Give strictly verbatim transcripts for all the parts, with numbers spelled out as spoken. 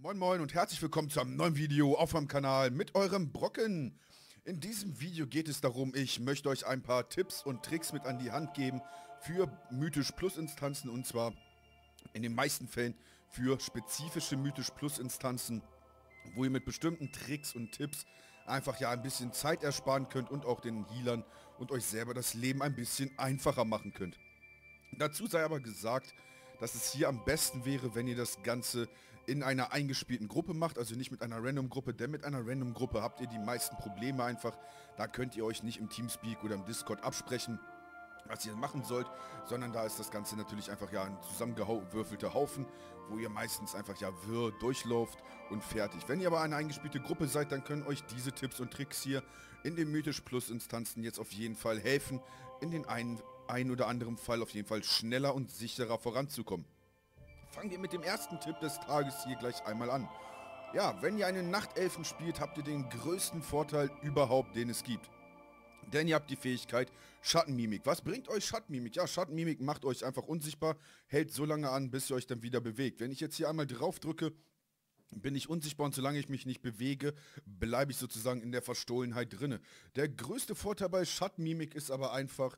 Moin Moin und herzlich willkommen zu einem neuen Video auf meinem Kanal mit eurem Brocken. In diesem Video geht es darum, ich möchte euch ein paar Tipps und Tricks mit an die Hand geben für Mythisch Plus Instanzen, und zwar in den meisten Fällen für spezifische Mythisch Plus Instanzen, wo ihr mit bestimmten Tricks und Tipps einfach ja ein bisschen Zeit ersparen könnt und auch den Healern und euch selber das Leben ein bisschen einfacher machen könnt. Dazu sei aber gesagt, dass es hier am besten wäre, wenn ihr das Ganze in einer eingespielten Gruppe macht, also nicht mit einer Random-Gruppe, denn mit einer Random-Gruppe habt ihr die meisten Probleme einfach. Da könnt ihr euch nicht im Teamspeak oder im Discord absprechen, was ihr machen sollt, sondern da ist das Ganze natürlich einfach ja ein zusammengewürfelter Haufen, wo ihr meistens einfach ja wirr durchlauft und fertig. Wenn ihr aber eine eingespielte Gruppe seid, dann können euch diese Tipps und Tricks hier in den Mythisch Plus Instanzen jetzt auf jeden Fall helfen, in den einen, einen oder anderen Fall auf jeden Fall schneller und sicherer voranzukommen. Fangen wir mit dem ersten Tipp des Tages hier gleich einmal an. Ja, wenn ihr einen Nachtelfen spielt, habt ihr den größten Vorteil überhaupt, den es gibt. Denn ihr habt die Fähigkeit Schattenmimik. Was bringt euch Schattenmimik? Ja, Schattenmimik macht euch einfach unsichtbar, hält so lange an, bis ihr euch dann wieder bewegt. Wenn ich jetzt hier einmal drauf drücke, bin ich unsichtbar, und solange ich mich nicht bewege, bleibe ich sozusagen in der Verstohlenheit drinne. Der größte Vorteil bei Schattenmimik ist aber einfach,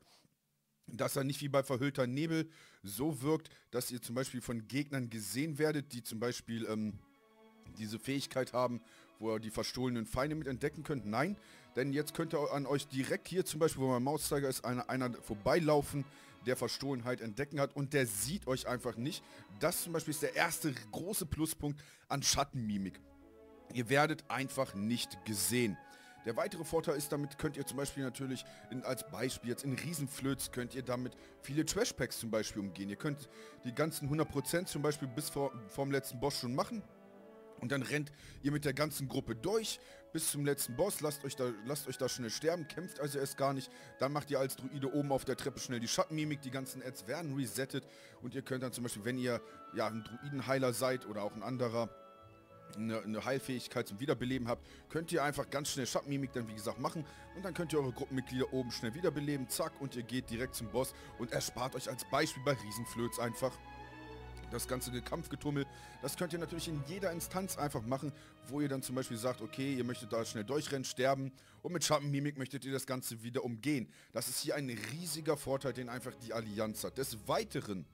dass er nicht wie bei verhüllter Nebel so wirkt, dass ihr zum Beispiel von Gegnern gesehen werdet, die zum Beispiel ähm, diese Fähigkeit haben, wo ihr die verstohlenen Feinde mit entdecken könnt. Nein, denn jetzt könnt ihr an euch direkt hier zum Beispiel, wo mein Mauszeiger ist, einer, einer vorbeilaufen, der Verstohlenheit entdecken hat, und der sieht euch einfach nicht. Das zum Beispiel ist der erste große Pluspunkt an Schattenmimik. Ihr werdet einfach nicht gesehen. Der weitere Vorteil ist, damit könnt ihr zum Beispiel natürlich, in, als Beispiel jetzt in Riesenflöz, könnt ihr damit viele Trashpacks zum Beispiel umgehen. Ihr könnt die ganzen hundert Prozent zum Beispiel bis vor, vorm letzten Boss schon machen. Und dann rennt ihr mit der ganzen Gruppe durch bis zum letzten Boss, lasst euch da, lasst euch da schnell sterben, kämpft also erst gar nicht. Dann macht ihr als Druide oben auf der Treppe schnell die Schattenmimik, die ganzen Ads werden resettet. Und ihr könnt dann zum Beispiel, wenn ihr ja ein Druidenheiler seid oder auch ein anderer, Eine, eine Heilfähigkeit zum Wiederbeleben habt, könnt ihr einfach ganz schnell Schattenmimik dann wie gesagt machen, und dann könnt ihr eure Gruppenmitglieder oben schnell wiederbeleben, zack, und ihr geht direkt zum Boss und erspart euch als Beispiel bei Riesenflöz einfach das ganze Kampfgetummel. Das könnt ihr natürlich in jeder Instanz einfach machen, wo ihr dann zum Beispiel sagt, okay, ihr möchtet da schnell durchrennen, sterben, und mit Schattenmimik möchtet ihr das Ganze wieder umgehen. Das ist hier ein riesiger Vorteil, den einfach die Allianz hat. Des Weiteren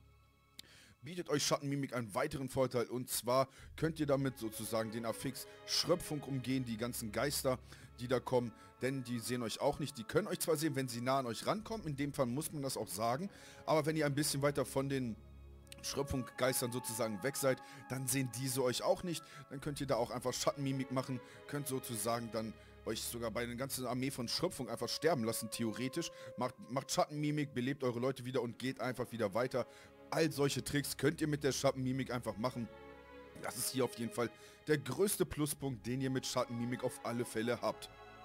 bietet euch Schattenmimik einen weiteren Vorteil, und zwar könnt ihr damit sozusagen den Affix Schröpfung umgehen, die ganzen Geister, die da kommen, denn die sehen euch auch nicht. Die können euch zwar sehen, wenn sie nah an euch rankommen, in dem Fall muss man das auch sagen, aber wenn ihr ein bisschen weiter von den Schröpfungsgeistern sozusagen weg seid, dann sehen diese euch auch nicht. Dann könnt ihr da auch einfach Schattenmimik machen, könnt sozusagen dann euch sogar bei einer ganzen Armee von Schröpfung einfach sterben lassen, theoretisch. Macht, macht Schattenmimik, belebt eure Leute wieder und geht einfach wieder weiter. All solche Tricks könnt ihr mit der Schattenmimik einfach machen. Das ist hier auf jeden Fall der größte Pluspunkt, den ihr mit Schattenmimik auf alle Fälle habt.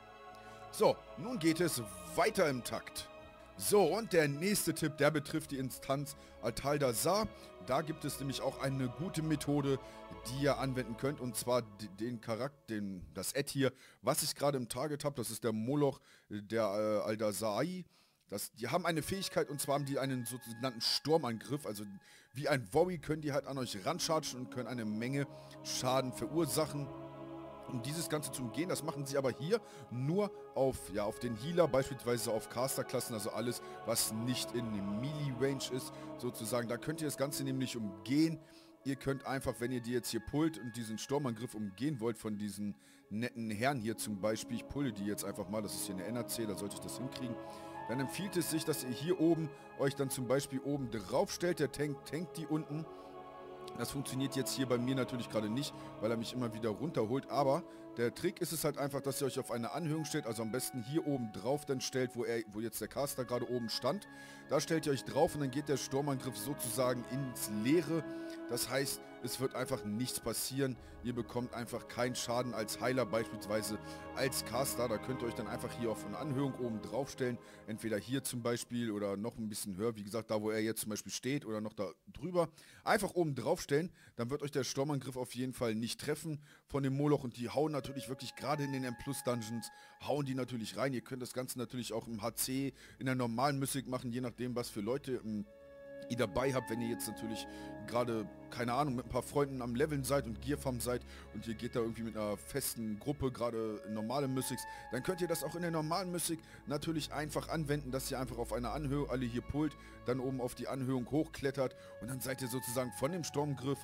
So, nun geht es weiter im Takt. So, und der nächste Tipp, der betrifft die Instanz Altaldazar. Da gibt es nämlich auch eine gute Methode, die ihr anwenden könnt, und zwar den Charakter, den, das Ad hier, was ich gerade im Target habe, das ist der Moloch, der äh, Aldazai. Das, die haben eine Fähigkeit, und zwar haben die einen sogenannten Sturmangriff, also wie ein Worry können die halt an euch ranchargen und können eine Menge Schaden verursachen. Um dieses Ganze zu umgehen, das machen sie aber hier nur auf, ja, auf den Healer, beispielsweise auf Caster-Klassen, also alles, was nicht in Melee-Range ist, sozusagen. Da könnt ihr das Ganze nämlich umgehen. Ihr könnt einfach, wenn ihr die jetzt hier pullt und diesen Sturmangriff umgehen wollt von diesen netten Herren hier zum Beispiel, ich pulle die jetzt einfach mal, das ist hier eine N A C, da sollte ich das hinkriegen, dann empfiehlt es sich, dass ihr hier oben euch dann zum Beispiel oben drauf stellt, der Tank tankt die unten. Das funktioniert jetzt hier bei mir natürlich gerade nicht, weil er mich immer wieder runterholt, aber der Trick ist es halt einfach, dass ihr euch auf eine Anhöhung stellt, also am besten hier oben drauf dann stellt, wo, er, wo jetzt der Caster gerade oben stand. Da stellt ihr euch drauf und dann geht der Sturmangriff sozusagen ins Leere. Das heißt, es wird einfach nichts passieren. Ihr bekommt einfach keinen Schaden als Heiler, beispielsweise als Caster. Da könnt ihr euch dann einfach hier auf eine Anhöhung oben drauf stellen. Entweder hier zum Beispiel oder noch ein bisschen höher, wie gesagt, da wo er jetzt zum Beispiel steht oder noch da drüber. Einfach oben drauf stellen, dann wird euch der Sturmangriff auf jeden Fall nicht treffen von dem Moloch, und die hauen natürlich wirklich gerade in den M Plus Dungeons, hauen die natürlich rein. Ihr könnt das Ganze natürlich auch im H C, in der normalen Mystik machen, je nachdem was für Leute im ihr dabei habt, wenn ihr jetzt natürlich gerade, keine Ahnung, mit ein paar Freunden am Leveln seid und Gearfarm seid und ihr geht da irgendwie mit einer festen Gruppe, gerade in normale Mythics, dann könnt ihr das auch in der normalen Mythic natürlich einfach anwenden, dass ihr einfach auf einer Anhöhe alle hier pullt, dann oben auf die Anhöhung hochklettert und dann seid ihr sozusagen von dem Sturmgriff,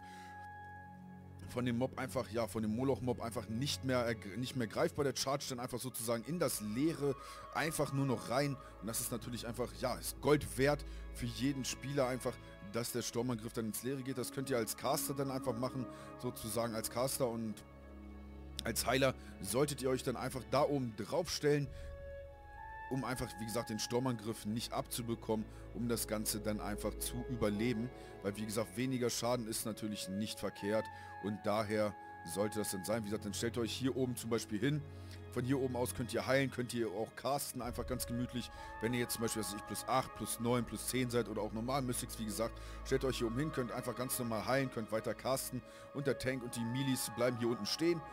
von dem Mob einfach, ja, von dem Moloch-Mob einfach nicht mehr, nicht mehr greifbar. Der charge dann einfach sozusagen in das Leere einfach nur noch rein. Und das ist natürlich einfach, ja, ist Gold wert für jeden Spieler einfach, dass der Sturmangriff dann ins Leere geht. Das könnt ihr als Caster dann einfach machen, sozusagen als Caster, und als Heiler solltet ihr euch dann einfach da oben draufstellen, um einfach, wie gesagt, den Sturmangriff nicht abzubekommen, um das Ganze dann einfach zu überleben. Weil, wie gesagt, weniger Schaden ist natürlich nicht verkehrt und daher sollte das dann sein. Wie gesagt, dann stellt euch hier oben zum Beispiel hin. Von hier oben aus könnt ihr heilen, könnt ihr auch casten, einfach ganz gemütlich. Wenn ihr jetzt zum Beispiel, was weiß ich, plus acht, plus neun, plus zehn seid oder auch normal Mystics, wie gesagt, stellt euch hier oben hin, könnt einfach ganz normal heilen, könnt weiter casten und der Tank und die Melees bleiben hier unten stehen,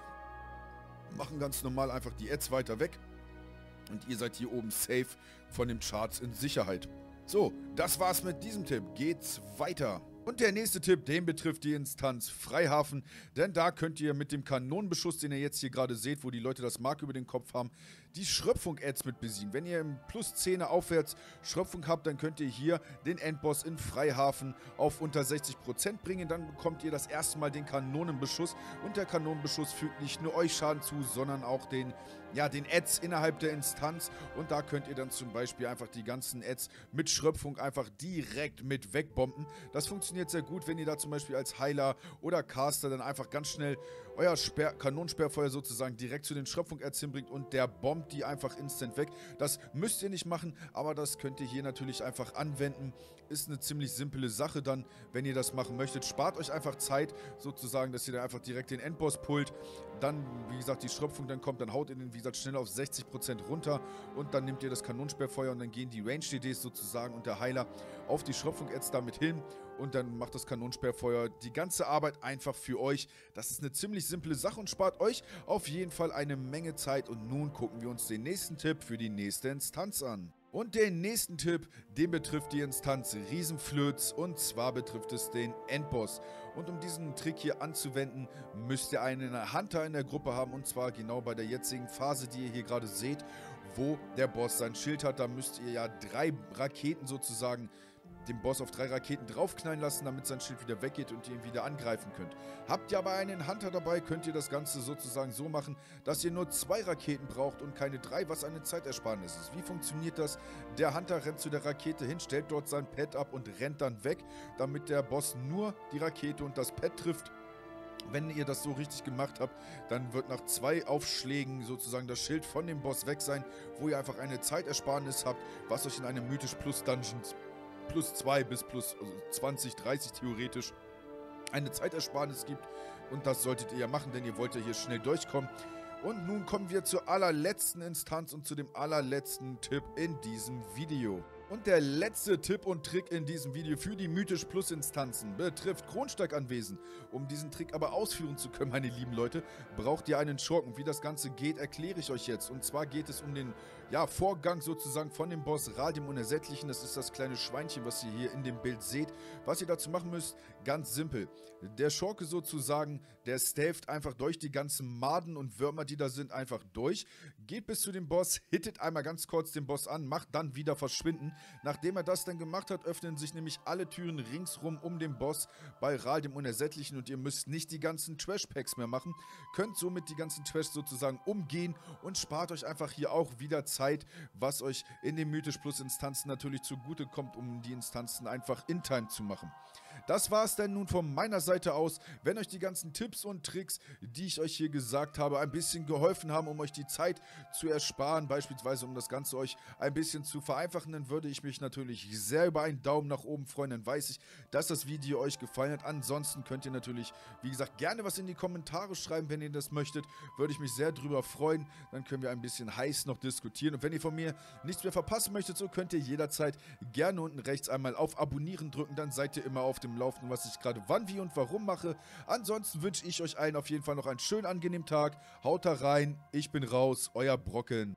machen ganz normal einfach die Ads weiter weg. Und ihr seid hier oben safe von den Charts in Sicherheit. So, das war's mit diesem Tipp. Geht's weiter. Und der nächste Tipp, den betrifft die Instanz Freihafen, denn da könnt ihr mit dem Kanonenbeschuss, den ihr jetzt hier gerade seht, wo die Leute das Mark über den Kopf haben, die Schröpfung-Ads mit besiegen. Wenn ihr im plus zehner aufwärts Schröpfung habt, dann könnt ihr hier den Endboss in Freihafen auf unter sechzig Prozent bringen. Dann bekommt ihr das erste Mal den Kanonenbeschuss und der Kanonenbeschuss fügt nicht nur euch Schaden zu, sondern auch den, ja, den Ads innerhalb der Instanz. Und da könnt ihr dann zum Beispiel einfach die ganzen Ads mit Schröpfung einfach direkt mit wegbomben. Das funktioniert sehr gut, wenn ihr da zum Beispiel als Heiler oder Caster dann einfach ganz schnell euer Sperr Kanonensperrfeuer sozusagen direkt zu den Schröpfung-Ads hinbringt und der bombt die einfach instant weg. Das müsst ihr nicht machen, aber das könnt ihr hier natürlich einfach anwenden. Ist eine ziemlich simple Sache dann, wenn ihr das machen möchtet. Spart euch einfach Zeit sozusagen, dass ihr dann einfach direkt den Endboss pullt. Dann, wie gesagt, die Schröpfung dann kommt, dann haut ihr den, wie gesagt, schnell auf sechzig Prozent runter und dann nehmt ihr das Kanonensperrfeuer und dann gehen die Range-D Ds sozusagen und der Heiler auf die Schröpfung-Ads damit hin und dann macht das Kanonensperrfeuer die ganze Arbeit einfach für euch. Das ist eine ziemlich simple Sache und spart euch auf jeden Fall eine Menge Zeit. Und nun gucken wir uns den nächsten Tipp für die nächste Instanz an. Und den nächsten Tipp, den betrifft die Instanz Riesenflöz und zwar betrifft es den Endboss. Und um diesen Trick hier anzuwenden, müsst ihr einen Hunter in der Gruppe haben und zwar genau bei der jetzigen Phase, die ihr hier gerade seht, wo der Boss sein Schild hat. Da müsst ihr ja drei Raketen sozusagen den Boss auf drei Raketen draufknallen lassen, damit sein Schild wieder weggeht und ihr ihn wieder angreifen könnt. Habt ihr aber einen Hunter dabei, könnt ihr das Ganze sozusagen so machen, dass ihr nur zwei Raketen braucht und keine drei, was eine Zeitersparnis ist. Wie funktioniert das? Der Hunter rennt zu der Rakete hin, stellt dort sein Pad ab und rennt dann weg, damit der Boss nur die Rakete und das Pad trifft. Wenn ihr das so richtig gemacht habt, dann wird nach zwei Aufschlägen sozusagen das Schild von dem Boss weg sein, wo ihr einfach eine Zeitersparnis habt, was euch in einem Mythisch Plus Dungeons plus zwei bis plus zwanzig, dreißig theoretisch eine Zeitersparnis gibt. Und das solltet ihr ja machen, denn ihr wollt ja hier schnell durchkommen. Und nun kommen wir zur allerletzten Instanz und zu dem allerletzten Tipp in diesem Video. Und der letzte Tipp und Trick in diesem Video für die Mythisch Plus Instanzen betrifft Kronsteiganwesen. Um diesen Trick aber ausführen zu können, meine lieben Leute, braucht ihr einen Schurken. Wie das Ganze geht, erkläre ich euch jetzt. Und zwar geht es um den ja, Vorgang sozusagen von dem Boss Ral dem Unersättlichen. Das ist das kleine Schweinchen, was ihr hier in dem Bild seht. Was ihr dazu machen müsst, ganz simpel. Der Schurke sozusagen, der stealtht einfach durch die ganzen Maden und Würmer, die da sind, einfach durch. Geht bis zu dem Boss, hittet einmal ganz kurz den Boss an, macht dann wieder verschwinden. Nachdem er das dann gemacht hat, öffnen sich nämlich alle Türen ringsrum um den Boss bei Ral dem Unersättlichen und ihr müsst nicht die ganzen Trash-Packs mehr machen, könnt somit die ganzen Trash sozusagen umgehen und spart euch einfach hier auch wieder Zeit, was euch in den Mythisch Plus Instanzen natürlich zugute kommt, um die Instanzen einfach in Time zu machen. Das war es denn nun von meiner Seite aus. Wenn euch die ganzen Tipps und Tricks, die ich euch hier gesagt habe, ein bisschen geholfen haben, um euch die Zeit zu ersparen, beispielsweise um das Ganze euch ein bisschen zu vereinfachen, dann würde ich mich natürlich sehr über einen Daumen nach oben freuen. Dann weiß ich, dass das Video euch gefallen hat. Ansonsten könnt ihr natürlich, wie gesagt, gerne was in die Kommentare schreiben, wenn ihr das möchtet. Würde ich mich sehr drüber freuen. Dann können wir ein bisschen heiß noch diskutieren. Und wenn ihr von mir nichts mehr verpassen möchtet, so könnt ihr jederzeit gerne unten rechts einmal auf Abonnieren drücken. Dann seid ihr immer auf dem Laufenden, was ich gerade wann, wie und warum mache. Ansonsten wünsche ich euch allen auf jeden Fall noch einen schönen, angenehmen Tag. Haut da rein, ich bin raus, euer Brocken.